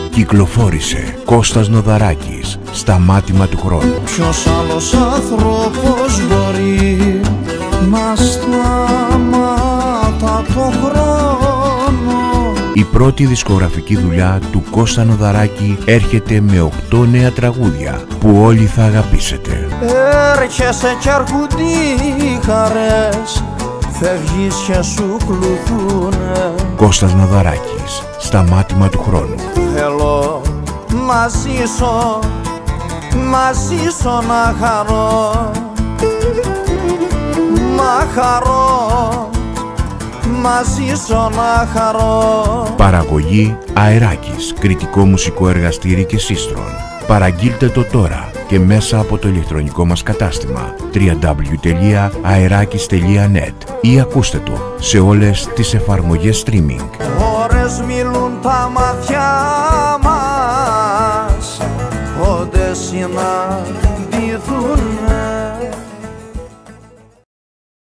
Κυκλοφόρησε Κώστας Νοδαράκης, Σταμάτημα του χρόνου. Ποιος άλλος άνθρωπος μπορεί να σταματά το χρόνο? Η πρώτη δισκογραφική δουλειά του Κώστα Νοδαράκη έρχεται με 8 νέα τραγούδια που όλοι θα αγαπήσετε. Έρχεσαι κι αρκούνται οι χαρές, φεύγεις και σου κλουθούνε. Κώστας Νοδαράκης, Σταμάτημα του χρόνου. Θέλω να ζήσω, να ζήσω, να χαρώ, να χαρώ, να ζήσω, να χαρώ. Παραγωγή Αεράκης, κριτικό μουσικό εργαστήρι και σύστρον. Παραγγείλτε το τώρα και μέσα από το ηλεκτρονικό μας κατάστημα www.aerakis.net ή ακούστε το σε όλες τις εφαρμογές streaming. Ώρες μιλούν τα μάτια μας, όντες συναντηθούνε.